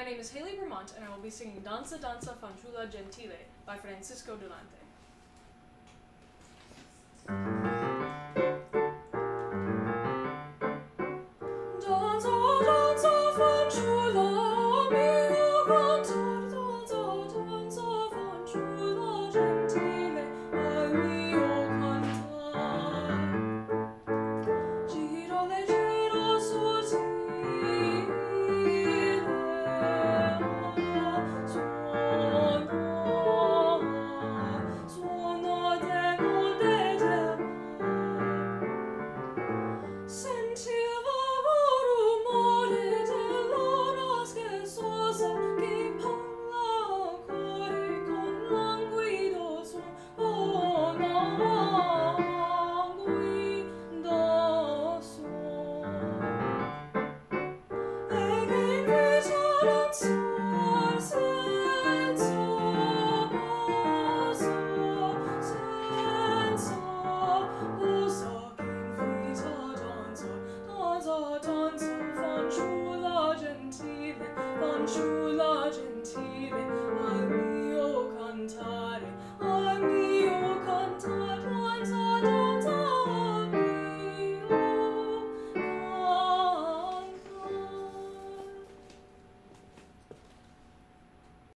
My name is Hayley Bermont, and I will be singing Danza, Danza, Fanciulla Gentile by Francisco Durante.